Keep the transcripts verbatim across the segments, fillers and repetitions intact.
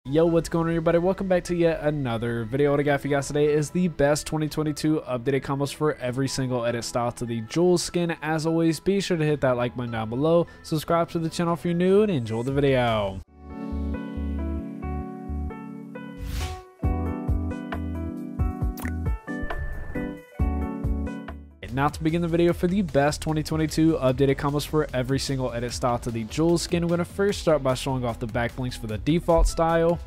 Yo, what's going on everybody? Welcome back to yet another video. What I got for you guys today is the best twenty twenty-two updated combos for every single edit style to the Jules skin. As always, be sure to hit that like button down below, subscribe to the channel if you're new, and enjoy the video. Now to begin the video for the best twenty twenty-two updated combos for every single edit style to the Jules skin, we're going to first start by showing off the Backblings for the default style.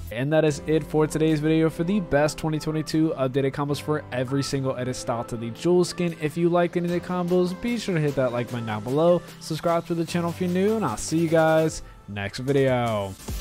And that is it for today's video for the best twenty twenty-two updated combos for every single edit style to the Jules skin. If you liked any of the combos, be sure to hit that like button down below. Subscribe to the channel if you're new, and I'll see you guys next video.